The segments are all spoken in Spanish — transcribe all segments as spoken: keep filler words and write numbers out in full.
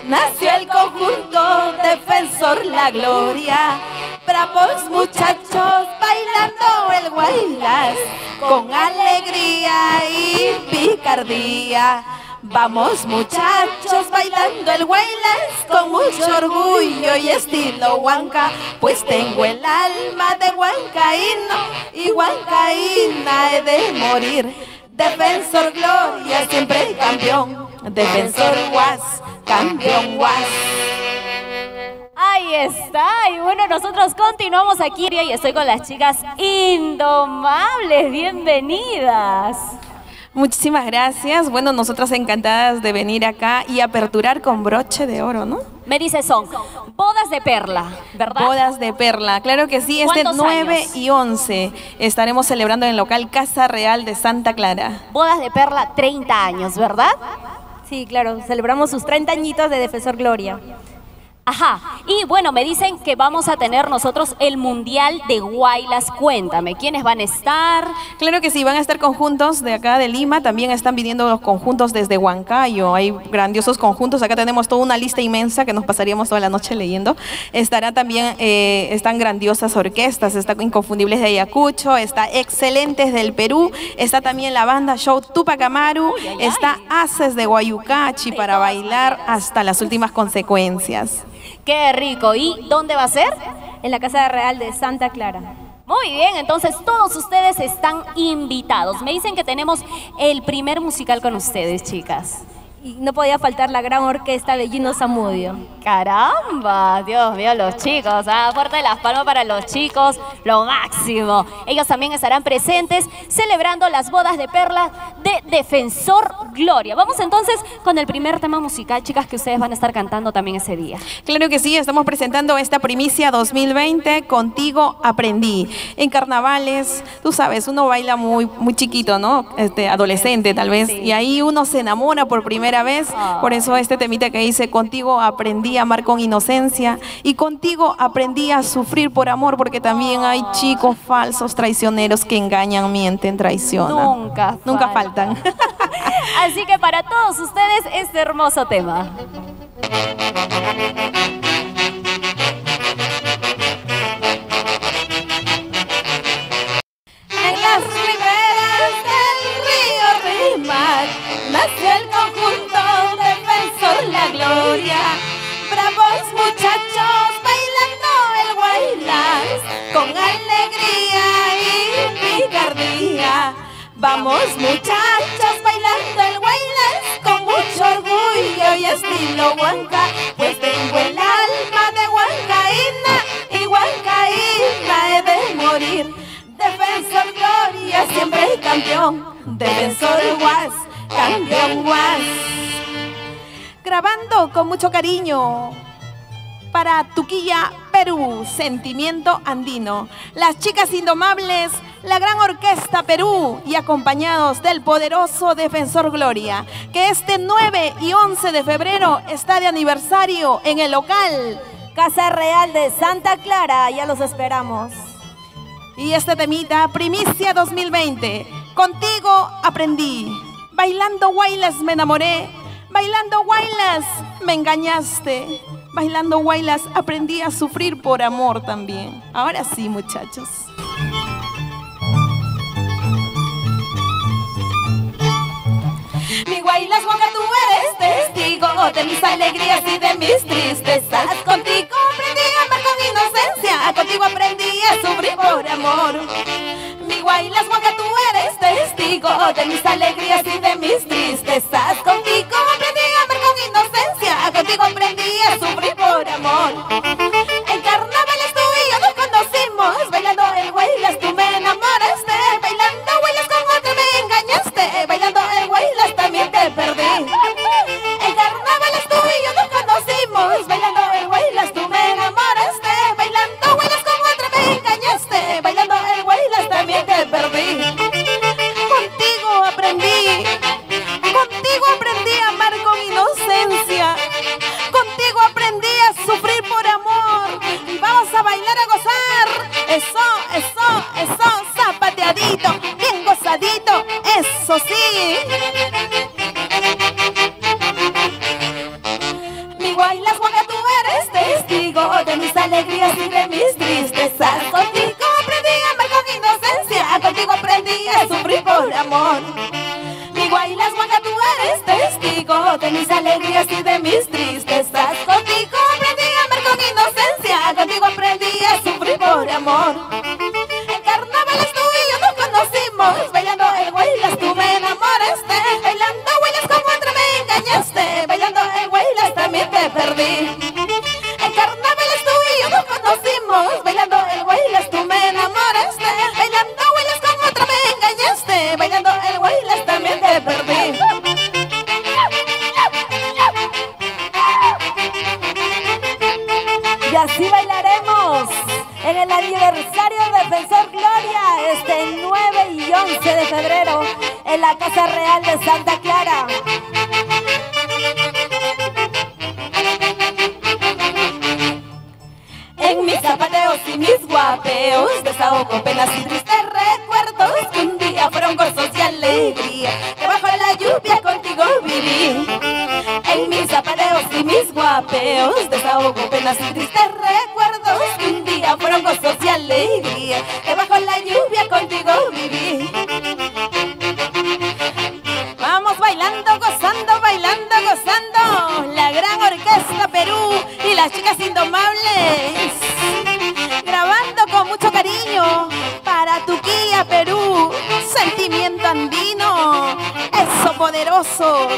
nació el conjunto Defensor La Gloria. Bravos muchachos bailando el guaylas con alegría y picardía. Vamos muchachos bailando el guaylas con mucho orgullo y estilo huanca, pues tengo el alma de huancaíno y huancaína he de morir. Defensor Gloria, siempre campeón. Defensor Guas, campeón Guas. Ahí está, y bueno, nosotros continuamos aquí y estoy con las chicas indomables, bienvenidas. Muchísimas gracias, bueno, nosotras encantadas de venir acá y aperturar con broche de oro, ¿no? Me dice son bodas de perla, ¿verdad? Bodas de perla, claro que sí, este nueve años? y once estaremos celebrando en el local Casa Real de Santa Clara. Bodas de perla, treinta años, ¿verdad? Sí, claro, celebramos sus treinta añitos de Defensor Gloria. Ajá, y bueno, me dicen que vamos a tener nosotros el Mundial de Guaylas. Cuéntame, ¿quiénes van a estar? Claro que sí, van a estar conjuntos de acá de Lima, también están viniendo los conjuntos desde Huancayo, hay grandiosos conjuntos, acá tenemos toda una lista inmensa que nos pasaríamos toda la noche leyendo. Estará también, eh, están grandiosas orquestas, está Inconfundibles de Ayacucho, está Excelentes del Perú, está también la banda Show Tupac Amaru, uy, ay, está Haces de Guayucachi para bailar hasta las últimas consecuencias. ¡Qué rico! ¿Y dónde va a ser? En la Casa Real de Santa Clara. Muy bien, entonces todos ustedes están invitados. Me dicen que tenemos el primer musical con ustedes, chicas. Y no podía faltar la gran orquesta de Gino Zamudio. ¡Caramba! Dios mío, los chicos, ¿ah? Fuerte las palmas para los chicos, lo máximo. Ellos también estarán presentes celebrando las bodas de perla de Defensor Gloria. Vamos entonces con el primer tema musical, chicas, que ustedes van a estar cantando también ese día. Claro que sí, estamos presentando esta primicia dos mil veinte, Contigo Aprendí. En carnavales, tú sabes, uno baila muy, muy chiquito, ¿no? Este, adolescente tal vez, sí. Y ahí uno se enamora por primera vez, por eso este temita que dice contigo aprendí a amar con inocencia y contigo aprendí a sufrir por amor, porque también hay chicos falsos, traicioneros que engañan, mienten, traicionan. Nunca, Nunca faltan. Así que para todos ustedes este hermoso tema. En las riberas del río Rímac nació el conjunto Defensor La Gloria. Bravos muchachos bailando el guaylas con alegría y picardía. Vamos muchachos bailando el guaylas con mucho orgullo y estilo huanca, pues tengo el alma de huancaína y huancaína he de morir. Defensor Gloria, siempre campeón. Defensor Guas, campeón Guas. Grabando con mucho cariño para Tuquilla, Perú, Sentimiento Andino. Las chicas indomables, la gran orquesta Perú y acompañados del poderoso Defensor Gloria, que este nueve y once de febrero está de aniversario en el local Casa Real de Santa Clara, ya los esperamos. Y este temita, primicia dos mil veinte, contigo aprendí, bailando guaylas me enamoré, bailando guaylas me engañaste, bailando guaylas aprendí a sufrir por amor también. Ahora sí, muchachos. Mi guaylas huanca, tú eres testigo de mis alegrías y de mis tristezas. Contigo aprendí a amar con inocencia, contigo aprendí a sufrir por amor. Mi guaylas huanca, tú eres testigo de mis alegrías y de mis tristezas. Contigo aprendí a amar con inocencia, contigo aprendí a sufrir por amor. En carnavales tú y yo nos conocimos, bailando el guaylas tú me enamoraste, bailando guaylas con otra me engañaste, bailando el guaylas también te perdí. En carnavales tú y yo nos conocimos, bailando el guaylas tú me enamoraste, bailando guaylas con otra me engañaste, bailando el guaylas también te perdí. Contigo aprendí bailas, guanga, tú eres testigo de mis alegrías y de mis tristezas. Contigo aprendí a amar con inocencia, contigo aprendí a sufrir por amor. En carnavales tú y yo nos conocimos, bailando el huaylas tú me enamoraste, bailando huaylas como otra me engañaste, bailando el huaylas también te perdí. En carnavales tú y yo nos conocimos, bailando el huaylas tú me enamoraste, bailando huaylas como otra me engañaste, bailando el huaylas también te perdí. Y así bailaremos en el aniversario de Defensor Gloria este nueve y once de febrero en la Casa Real de Santa Clara. En mis zapateos y mis guapeos desahogo penas y tristes recuerdos que un día fueron gozos y alegría, que bajo la lluvia contigo viví. En mis zapateos y mis guapeos desahogo penas y tristes recuerdos que un día fueron gozos y alegría, que bajo la lluvia contigo viví. Vamos bailando, gozando, bailando, gozando, la gran orquesta Perú y las chicas indomables, grabando con mucho cariño para Tuquía, Perú, sentimiento andino, eso poderosos.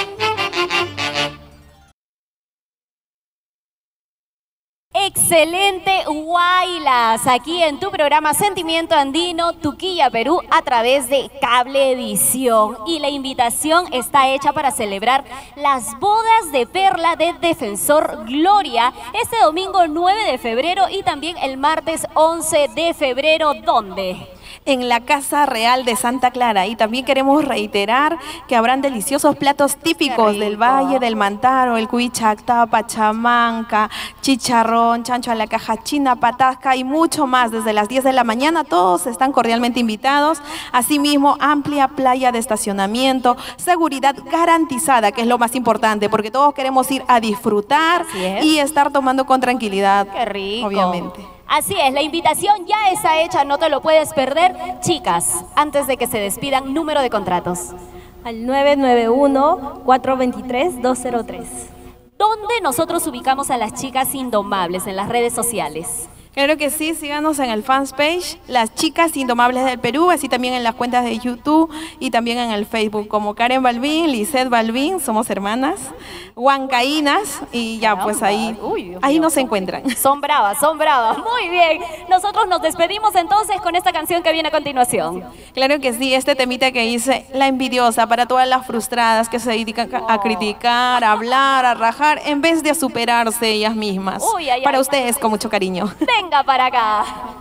Excelente Huaylas, aquí en tu programa Sentimiento Andino, Tuquía, Perú, a través de Cablevisión. Y la invitación está hecha para celebrar las bodas de perla de Defensor Gloria este domingo nueve de febrero y también el martes once de febrero. ¿Dónde? En la Casa Real de Santa Clara. Y también queremos reiterar que habrán deliciosos platos típicos del Valle del Mantaro, el cuy chacta, pachamanca, chicharrón, chancho a la caja china, patasca y mucho más. Desde las diez de la mañana todos están cordialmente invitados. Asimismo, amplia playa de estacionamiento, seguridad garantizada, que es lo más importante, porque todos queremos ir a disfrutar y estar tomando con tranquilidad. Qué rico. Obviamente. Así es, la invitación ya está hecha, no te lo puedes perder. Chicas, antes de que se despidan, número de contratos. Al nueve nueve uno, cuatro dos tres, dos cero tres. ¿Dónde nosotros ubicamos a las chicas indomables en las redes sociales? Claro que sí, síganos en el fanpage, Las Chicas Indomables del Perú, así también en las cuentas de YouTube y también en el Facebook, como Karen Balvin, Lisette Balvin, somos hermanas, Huancaínas, y ya pues ahí, Uy, Dios ahí mío. nos encuentran. Son bravas, son bravas. Muy bien. Nosotros nos despedimos entonces con esta canción que viene a continuación. Claro que sí, este temita que hice, La Envidiosa, para todas las frustradas que se dedican a criticar, a hablar, a rajar, en vez de a superarse ellas mismas. Uy, ay, para ay, ustedes ay. con mucho cariño. Venga para acá.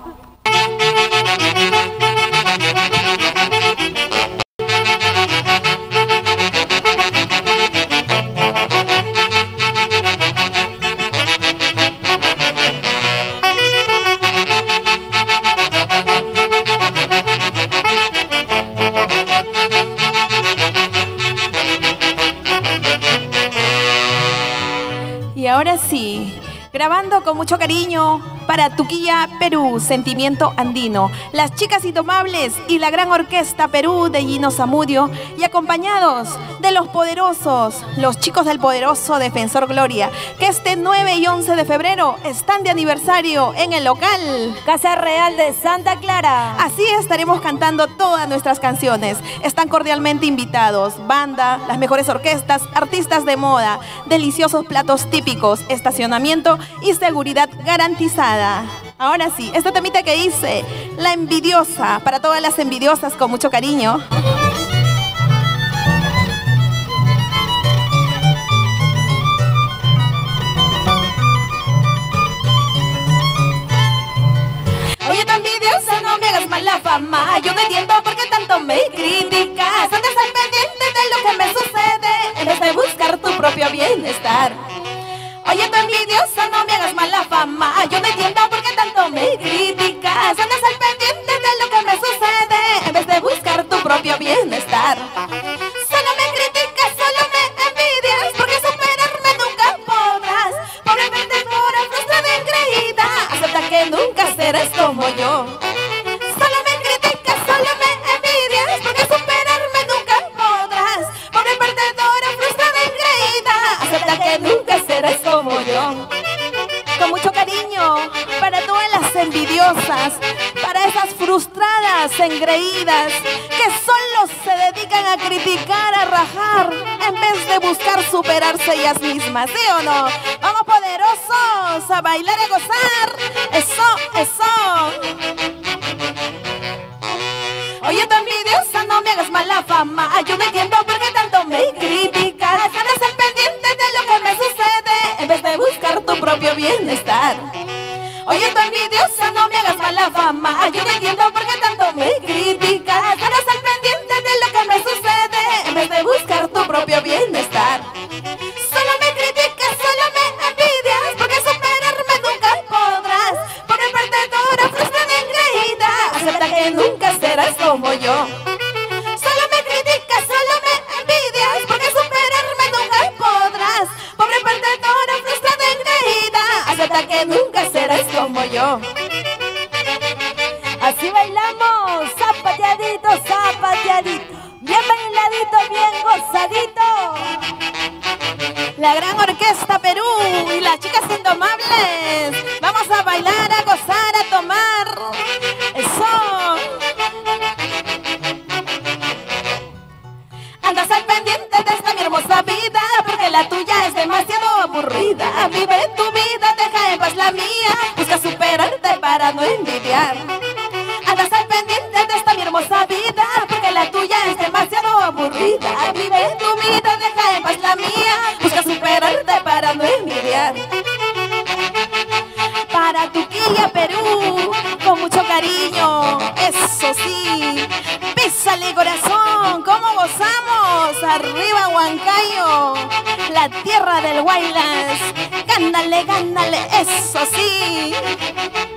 Y ahora sí, grabando con mucho cariño para Tuquía, Perú, Sentimiento Andino, Las Chicas Indomables y la gran orquesta Perú de Gino Zamudio, y acompañados de los poderosos, los chicos del poderoso Defensor Gloria, que este nueve y once de febrero están de aniversario en el local Casa Real de Santa Clara. Así estaremos cantando todas nuestras canciones. Están cordialmente invitados, banda, las mejores orquestas, artistas de moda, deliciosos platos típicos, estacionamiento y seguridad garantizada. Ahora sí, esta temita que hice, La Envidiosa, para todas las envidiosas con mucho cariño. Oye, tu envidiosa, no me hagas mala fama. Yo no entiendo por qué tanto me criticas. Andas al pendiente de lo que me sucede en vez de buscar tu propio bienestar. Oye, tu envidiosa, no me hagas mala fama. Yo no entiendo por qué tanto me criticas. Andas al pendiente de lo que me sucede en vez de buscar tu propio bienestar. Solo me criticas, solo me envidias, porque superarme nunca podrás. Pobre perdedora, frustrada y engreída, acepta que nunca serás como yo. Solo me criticas, solo me envidias, porque superarme nunca podrás. envidiosas, para esas frustradas, engreídas, que solo se dedican a criticar, a rajar, en vez de buscar superarse ellas mismas, ¿sí o no? Vamos poderosos a bailar y a gozar. Eso, eso. Oye, tu envidiosa, no me hagas mala fama. Yo no entiendo por qué tanto me criticas. Eres el pendiente de lo que me sucede, en vez de buscar tu propio bienestar. Oye, tu envidiosa, no me hagas mala fama. Yo no entiendo por qué tanto me criticas. Eres el pendiente de lo que me sucede, en vez de buscar tu propio bienestar. Solo me criticas, solo me envidias, porque superarme nunca podrás. Por el perdedora, frustrada y engreída, acepta que nunca serás como yo. Solo me criticas, solo me envidias, porque superarme nunca podrás. Pobre perdedora, frustrada y engreída, acepta que nunca serás como yo. Así bailamos, zapateadito, zapateadito, bien bailadito, bien gozadito. La gran orquesta Perú y las chicas indomables. Vamos a bailar, a gozar, a tomar. Eso. Andas al pendiente de esta mi hermosa vida, porque la tuya es demasiado aburrida. Vive tu vida, deja en paz la mía. Busca superarte para no envidiar. Andas al pendiente de esta mi hermosa vida, porque la tuya es demasiado aburrida. Vive tu vida, deja en paz la mía. Busca superarte para no envidiar. Para Tuquilla, Perú, con mucho cariño, eso sí. Písale corazón, ¿cómo gozamos? Arriba Huancayo, la tierra del Guaylas. Gánale, gánale, eso sí.